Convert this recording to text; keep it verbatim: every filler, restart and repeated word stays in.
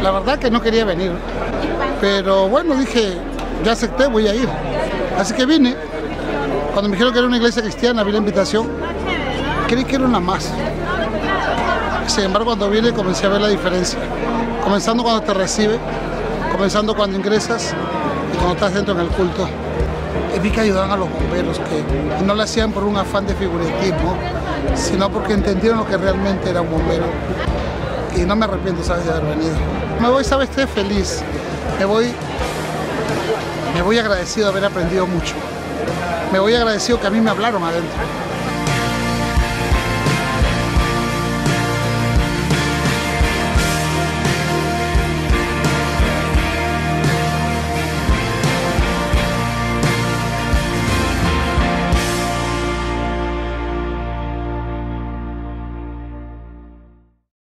La verdad que no quería venir, pero bueno, dije, ya acepté, voy a ir. Así que vine. Cuando me dijeron que era una iglesia cristiana, vi la invitación, creí que era una más. Sin embargo, cuando vine comencé a ver la diferencia. Comenzando cuando te recibe, comenzando cuando ingresas y cuando estás dentro en el culto. Y vi que ayudaban a los bomberos, que no lo hacían por un afán de figuritismo, sino porque entendieron lo que realmente era un bombero. Y no me arrepiento, ¿sabes?, de haber venido. Me voy, ¿sabes?, estoy feliz. Me voy, me voy agradecido de haber aprendido mucho. Me voy agradecido que a mí me hablaron adentro.